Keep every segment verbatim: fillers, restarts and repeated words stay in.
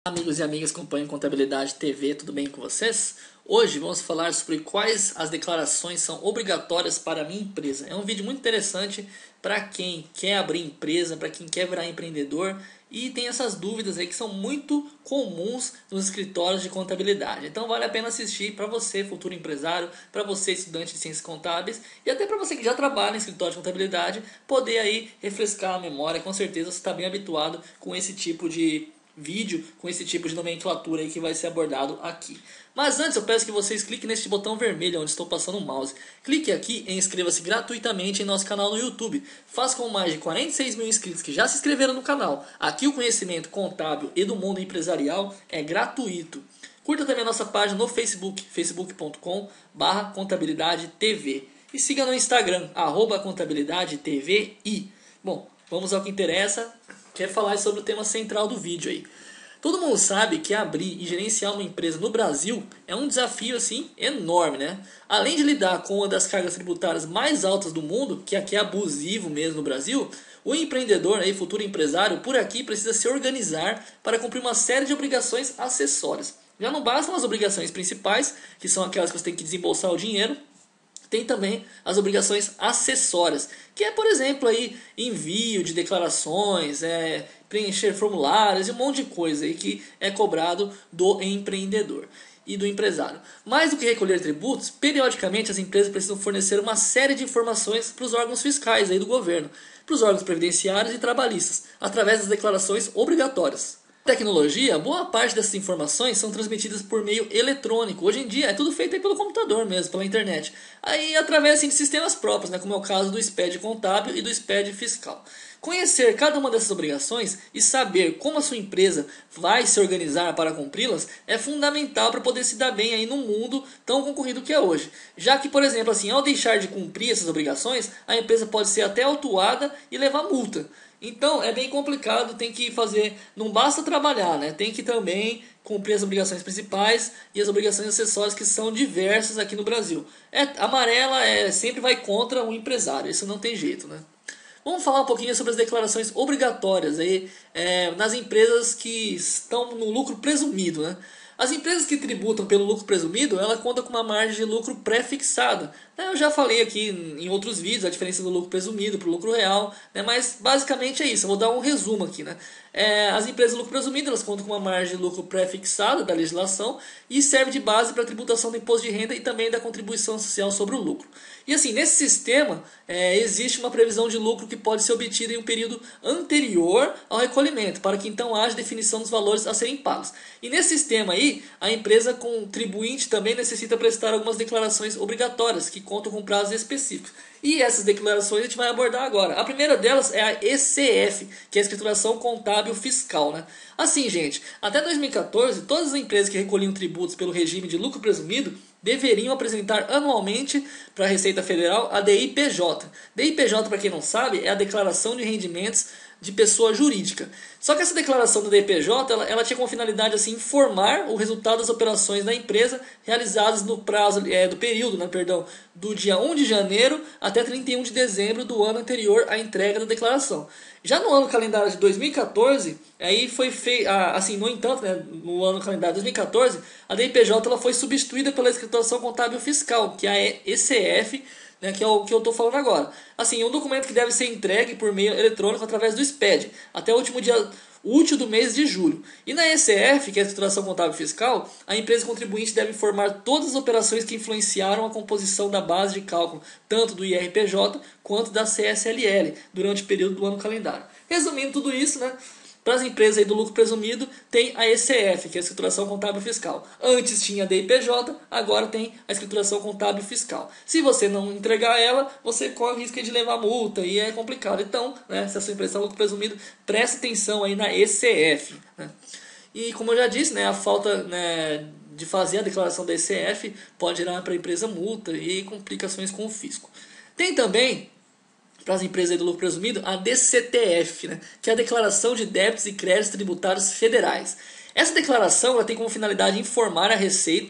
Amigos e amigas que acompanham Contabilidade T V, tudo bem com vocês? Hoje vamos falar sobre quais as declarações são obrigatórias para a minha empresa. É um vídeo muito interessante para quem quer abrir empresa, para quem quer virar empreendedor e tem essas dúvidas aí que são muito comuns nos escritórios de contabilidade. Então vale a pena assistir para você, futuro empresário, para você, estudante de ciências contábeis e até para você que já trabalha em escritório de contabilidade, poder aí refrescar a memória. Com certeza você está bem habituado com esse tipo de vídeo, com esse tipo de nomenclatura aí que vai ser abordado aqui. Mas antes eu peço que vocês cliquem neste botão vermelho onde estou passando o mouse. Clique aqui e inscreva-se gratuitamente em nosso canal no YouTube. Faça com mais de quarenta e seis mil inscritos que já se inscreveram no canal. Aqui o conhecimento contábil e do mundo empresarial é gratuito. Curta também a nossa página no Facebook, facebook ponto com barra contabilidade T V. E siga no Instagram, arroba contabilidade T V I. Bom, vamos ao que interessa. Quer falar sobre o tema central do vídeo aí. Todo mundo sabe que abrir e gerenciar uma empresa no Brasil é um desafio assim enorme, né? Além de lidar com uma das cargas tributárias mais altas do mundo, que aqui é abusivo mesmo no Brasil, o empreendedor, aí, futuro empresário, por aqui precisa se organizar para cumprir uma série de obrigações acessórias. Já não bastam as obrigações principais, que são aquelas que você tem que desembolsar o dinheiro. Tem também as obrigações acessórias, que é, por exemplo, aí, envio de declarações, é, preencher formulários e um monte de coisa aí que é cobrado do empreendedor e do empresário. Mais do que recolher tributos, periodicamente as empresas precisam fornecer uma série de informações para os órgãos fiscais aí do governo, para os órgãos previdenciários e trabalhistas, através das declarações obrigatórias. Tecnologia, boa parte dessas informações são transmitidas por meio eletrônico. Hoje em dia é tudo feito aí pelo computador mesmo, pela internet. Aí através assim, de sistemas próprios, né, como é o caso do S P E D contábil e do S P E D fiscal. Conhecer cada uma dessas obrigações e saber como a sua empresa vai se organizar para cumpri-las é fundamental para poder se dar bem aí no mundo tão concorrido que é hoje. Já que, por exemplo, assim, ao deixar de cumprir essas obrigações, a empresa pode ser até autuada e levar multa. Então é bem complicado, tem que fazer, não basta trabalhar, né? Tem que também cumprir as obrigações principais e as obrigações acessórias que são diversas aqui no Brasil. É, amarela é, sempre vai contra o empresário, isso não tem jeito, né? Vamos falar um pouquinho sobre as declarações obrigatórias aí, é, nas empresas que estão no lucro presumido, né? As empresas que tributam pelo lucro presumido, ela conta com uma margem de lucro pré-fixada. Eu já falei aqui em outros vídeos a diferença do lucro presumido para o lucro real, né? Mas basicamente é isso. Eu vou dar um resumo aqui, né? É, as empresas de lucro presumido elas contam com uma margem de lucro pré-fixada da legislação e serve de base para a tributação do imposto de renda e também da contribuição social sobre o lucro. E assim, nesse sistema é, existe uma previsão de lucro que pode ser obtida em um período anterior ao recolhimento, para que então haja definição dos valores a serem pagos. E nesse sistema aí, a empresa contribuinte também necessita prestar algumas declarações obrigatórias, que contam com prazos específicos. E essas declarações a gente vai abordar agora. A primeira delas é a E C F, que é a Escrituração Contábil Fiscal, né? Assim, gente, até dois mil e quatorze, todas as empresas que recolhiam tributos pelo regime de lucro presumido deveriam apresentar anualmente para a Receita Federal a D I P J. D I P J, para quem não sabe, é a Declaração de Rendimentos de Pessoa Jurídica. Só que essa declaração do D I P J, ela, ela tinha como finalidade assim, informar o resultado das operações da empresa realizadas no prazo é, do período, né, perdão, do dia um de janeiro até trinta e um de dezembro do ano anterior à entrega da declaração. Já no ano calendário de dois mil e quatorze, aí foi feito, assim, no entanto, né, no ano calendário de dois mil e quatorze, a D I P J ela foi substituída pela Escrituração Contábil Fiscal, que é a E C F, né, que é o que eu estou falando agora. Assim, um documento que deve ser entregue por meio eletrônico através do S P E D, até o último dia útil do mês de julho. E na E C F, que é a Escrituração Contábil Fiscal, a empresa contribuinte deve informar todas as operações que influenciaram a composição da base de cálculo, tanto do I R P J quanto da C S L L, durante o período do ano calendário. Resumindo tudo isso, né? Para as empresas aí do lucro presumido, tem a E C F, que é a Escrituração Contábil Fiscal. Antes tinha a D I P J, agora tem a Escrituração Contábil Fiscal. Se você não entregar ela, você corre o risco de levar multa e é complicado. Então, né, se a sua empresa está no lucro presumido, preste atenção aí na E C F. Né? E como eu já disse, né, a falta né, de fazer a declaração da E C F pode gerar para a empresa multa e complicações com o fisco. Tem também, para as empresas do lucro presumido, a D C T F, né, que é a Declaração de Débitos e Créditos Tributários Federais. Essa declaração ela tem como finalidade informar a Receita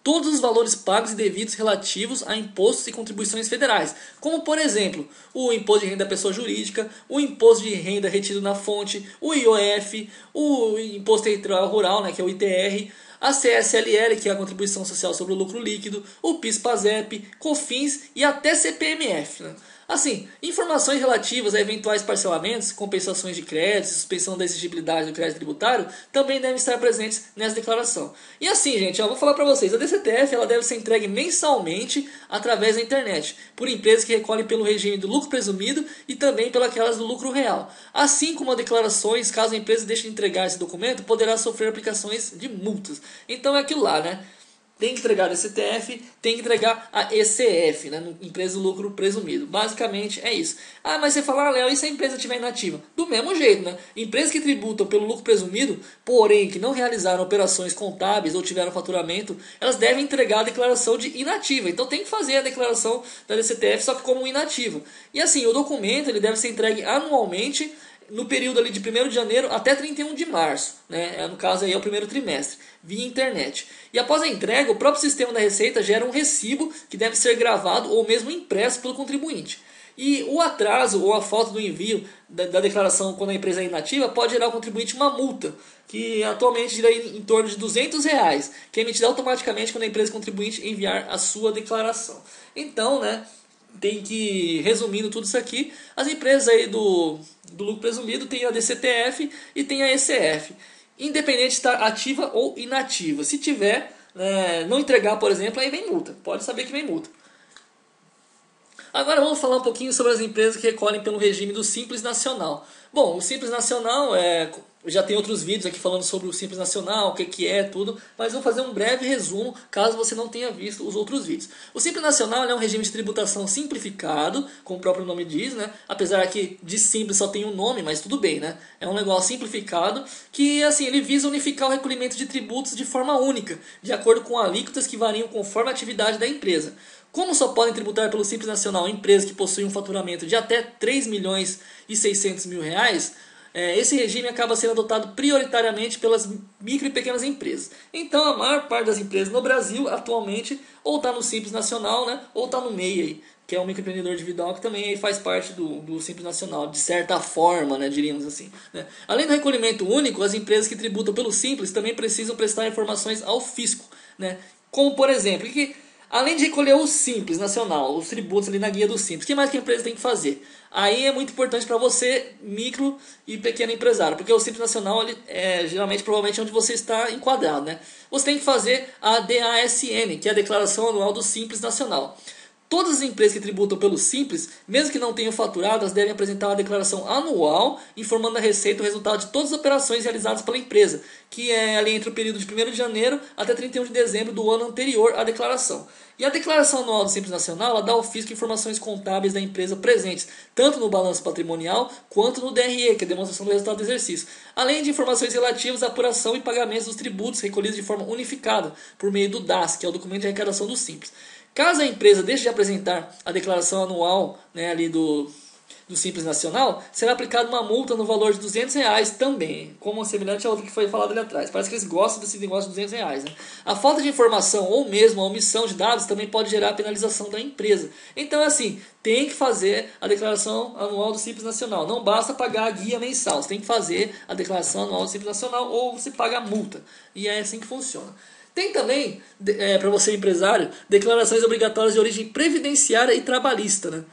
todos os valores pagos e devidos relativos a impostos e contribuições federais, como por exemplo, o imposto de renda da pessoa jurídica, o imposto de renda retido na fonte, o I O F, o imposto territorial rural, né, que é o I T R, a C S L L, que é a contribuição social sobre o lucro líquido, o PIS, PASEP, COFINS e até C P M F, né? Assim, informações relativas a eventuais parcelamentos, compensações de créditos, suspensão da exigibilidade do crédito tributário também devem estar presentes nessa declaração. E assim, gente, eu vou falar para vocês, a D C T F ela deve ser entregue mensalmente através da internet, por empresas que recolhem pelo regime do lucro presumido e também pelas do lucro real. Assim como as declarações, caso a empresa deixe de entregar esse documento, poderá sofrer aplicações de multas. Então é aquilo lá, né? Tem que entregar a D C T F, tem que entregar a E C F, né, empresa do lucro presumido. Basicamente é isso. Ah, mas você fala, ah, Léo, e se a empresa estiver inativa? Do mesmo jeito, né? Empresas que tributam pelo lucro presumido, porém que não realizaram operações contábeis ou tiveram faturamento, elas devem entregar a declaração de inativa. Então tem que fazer a declaração da D C T F, só que como inativa. E assim, o documento ele deve ser entregue anualmente, no período ali de primeiro de janeiro até trinta e um de março, né? No caso aí é o primeiro trimestre, via internet. E após a entrega, o próprio sistema da Receita gera um recibo que deve ser gravado ou mesmo impresso pelo contribuinte. E o atraso ou a falta do envio da, da declaração quando a empresa é inativa pode gerar ao contribuinte uma multa, que atualmente gira em, em torno de duzentos reais, que é emitida automaticamente quando a empresa contribuinte enviar a sua declaração. Então, né, tem que, resumindo tudo isso aqui, as empresas aí do, do lucro presumido tem a D C T F e tem a E C F. Independente de estar ativa ou inativa. Se tiver, é, não entregar, por exemplo, aí vem multa. Pode saber que vem multa. Agora vamos falar um pouquinho sobre as empresas que recolhem pelo regime do Simples Nacional. Bom, o Simples Nacional, é, já tem outros vídeos aqui falando sobre o Simples Nacional, o que, que é, tudo, mas vou fazer um breve resumo, caso você não tenha visto os outros vídeos. O Simples Nacional é um regime de tributação simplificado, como o próprio nome diz, né? Apesar que de simples só tem um nome, mas tudo bem, né? É um negócio simplificado que, assim, ele visa unificar o recolhimento de tributos de forma única, de acordo com alíquotas que variam conforme a atividade da empresa. Como só podem tributar pelo Simples Nacional empresas que possuem um faturamento de até três milhões e seiscentos mil reais, esse regime acaba sendo adotado prioritariamente pelas micro e pequenas empresas. Então a maior parte das empresas no Brasil atualmente ou está no Simples Nacional, né, ou está no M E I, aí, que é um microempreendedor individual que também faz parte do, do Simples Nacional, de certa forma, né, diríamos assim. Né. Além do recolhimento único, as empresas que tributam pelo Simples também precisam prestar informações ao fisco, né, como por exemplo, que além de recolher o Simples Nacional, os tributos ali na guia do Simples, o que mais que a empresa tem que fazer? Aí é muito importante para você, micro e pequeno empresário, porque o Simples Nacional ele é geralmente, provavelmente, onde você está enquadrado, né? Você tem que fazer a D A S N, que é a Declaração Anual do Simples Nacional. Todas as empresas que tributam pelo Simples, mesmo que não tenham faturado, elas devem apresentar uma declaração anual informando a Receita o resultado de todas as operações realizadas pela empresa, que é ali entre o período de primeiro de janeiro até trinta e um de dezembro do ano anterior à declaração. E a declaração anual do Simples Nacional ela dá ao fisco informações contábeis da empresa presentes, tanto no balanço patrimonial quanto no D R E, que é a demonstração do resultado do exercício, além de informações relativas à apuração e pagamento dos tributos recolhidos de forma unificada por meio do D A S, que é o documento de arrecadação do Simples. Caso a empresa deixe de apresentar a declaração anual, né, ali do, do Simples Nacional, será aplicada uma multa no valor de duzentos reais também, como semelhante a outra que foi falado ali atrás. Parece que eles gostam desse negócio de duzentos reais. Né? A falta de informação ou mesmo a omissão de dados também pode gerar a penalização da empresa. Então, assim, tem que fazer a declaração anual do Simples Nacional. Não basta pagar a guia mensal, você tem que fazer a declaração anual do Simples Nacional ou você paga a multa. E é assim que funciona. Tem também, é, para você empresário, declarações obrigatórias de origem previdenciária e trabalhista. Né?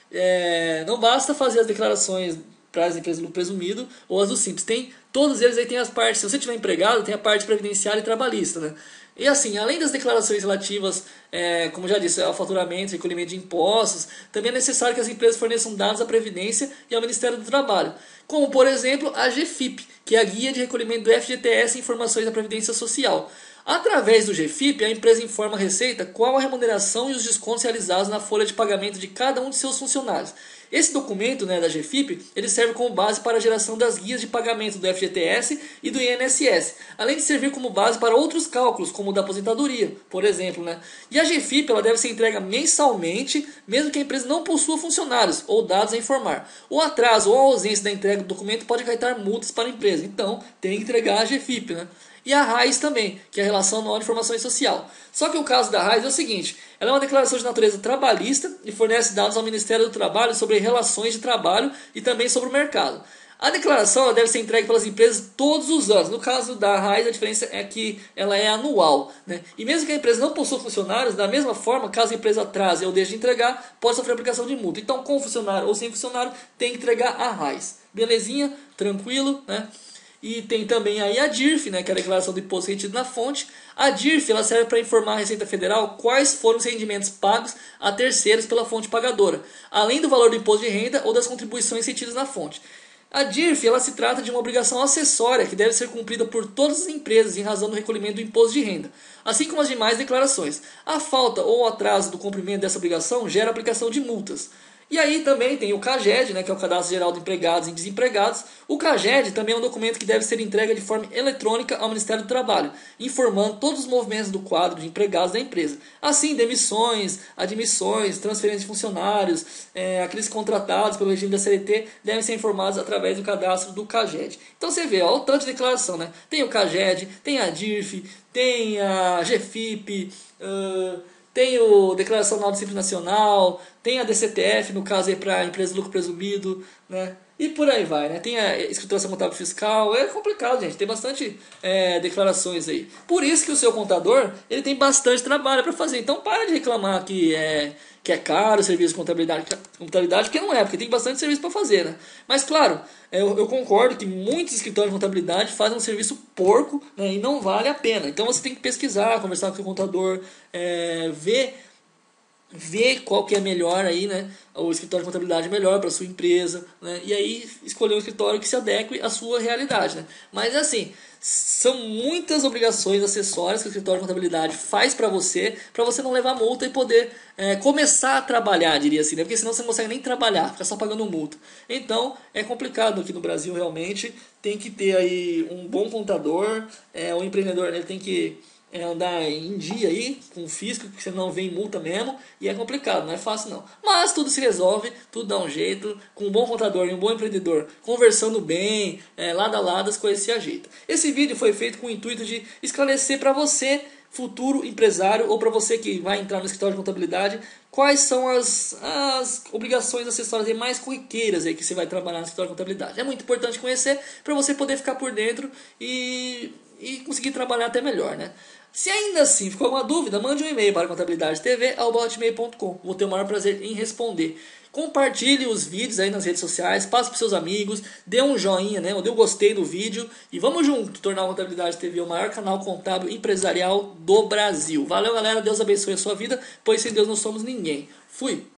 É, não basta fazer as declarações para as empresas do presumido ou as do Simples. Tem, todos eles aí tem as partes, se você tiver empregado, tem a parte previdenciária e trabalhista. Né? E assim, além das declarações relativas, é, como já disse, ao faturamento, recolhimento de impostos, também é necessário que as empresas forneçam dados à Previdência e ao Ministério do Trabalho. Como, por exemplo, a G F I P, que é a Guia de Recolhimento do F G T S e Informações da Previdência Social. Através do G F I P, a empresa informa a Receita qual a remuneração e os descontos realizados na folha de pagamento de cada um de seus funcionários. Esse documento, né, da G F I P, ele serve como base para a geração das guias de pagamento do F G T S e do I N S S, além de servir como base para outros cálculos, como o da aposentadoria, por exemplo. Né? E a G F I P ela deve ser entregue mensalmente, mesmo que a empresa não possua funcionários ou dados a informar. O atraso ou a ausência da entrega do documento pode acarretar multas para a empresa, então tem que entregar a G F I P. Né? e a RAIS também, que é a Relação Anual de Informação Social. Só que o caso da RAIS é o seguinte, ela é uma declaração de natureza trabalhista e fornece dados ao Ministério do Trabalho sobre relações de trabalho e também sobre o mercado. A declaração ela deve ser entregue pelas empresas todos os anos. No caso da RAIS, a diferença é que ela é anual, né? E mesmo que a empresa não possua funcionários, da mesma forma, caso a empresa atrase ou deixe de entregar, pode sofrer aplicação de multa. Então, com funcionário ou sem funcionário, tem que entregar a RAIS. Belezinha? Tranquilo, né? E tem também aí a D I R F, né, que é a declaração do imposto retido na fonte. A D I R F ela serve para informar a Receita Federal quais foram os rendimentos pagos a terceiros pela fonte pagadora, além do valor do imposto de renda ou das contribuições retidas na fonte. A D I R F ela se trata de uma obrigação acessória que deve ser cumprida por todas as empresas em razão do recolhimento do imposto de renda, assim como as demais declarações. A falta ou atraso do cumprimento dessa obrigação gera aplicação de multas. E aí também tem o CAGED, né, que é o Cadastro Geral de Empregados e Desempregados. O CAGED também é um documento que deve ser entregue de forma eletrônica ao Ministério do Trabalho, informando todos os movimentos do quadro de empregados da empresa. Assim, demissões, admissões, transferências de funcionários, é, aqueles contratados pelo regime da C L T devem ser informados através do cadastro do CAGED. Então você vê, ó, o tanto de declaração, né? Tem o CAGED, tem a D I R F, tem a GFIP, uh, tem o Declaração Anual do Simples Nacional, tem a D C T F, no caso aí para a empresa de lucro presumido, né? E por aí vai, né? Tem a escrituração contábil fiscal, é complicado, gente, tem bastante é, declarações aí. Por isso que o seu contador, ele tem bastante trabalho para fazer, então para de reclamar que é, que é caro o serviço de contabilidade, contabilidade, porque não é, porque tem bastante serviço para fazer, né? Mas claro, eu, eu concordo que muitos escritórios de contabilidade fazem um serviço porco, né, e não vale a pena. Então você tem que pesquisar, conversar com o seu contador, é, ver... ver qual que é melhor aí, né, o escritório de contabilidade melhor para sua empresa, né, e aí escolher um escritório que se adeque à sua realidade, né. Mas assim, são muitas obrigações acessórias que o escritório de contabilidade faz para você, para você não levar multa e poder é, começar a trabalhar, diria assim, né, porque senão você não consegue nem trabalhar, fica só pagando multa. Então é complicado aqui no Brasil, realmente tem que ter aí um bom contador, é, o empreendedor, né, ele tem que É andar em dia aí com o fisco, porque senão vem multa mesmo, e é complicado, não é fácil não. Mas tudo se resolve, tudo dá um jeito, com um bom contador e um bom empreendedor, conversando bem, é, lado a lado as coisas se ajeitam. Esse vídeo foi feito com o intuito de esclarecer para você, futuro empresário, ou para você que vai entrar no escritório de contabilidade, quais são as, as obrigações acessórias e mais corriqueiras aí que você vai trabalhar no escritório de contabilidade. É muito importante conhecer para você poder ficar por dentro e, e conseguir trabalhar até melhor, né? Se ainda assim ficou alguma dúvida, mande um e-mail para contabilidade t v arroba hotmail ponto com. Vou ter o maior prazer em responder. Compartilhe os vídeos aí nas redes sociais, passe para seus amigos, dê um joinha, né? Ou dê um gostei no vídeo e vamos junto tornar a Contabilidade T V o maior canal contábil empresarial do Brasil. Valeu, galera. Deus abençoe a sua vida, pois sem Deus não somos ninguém. Fui!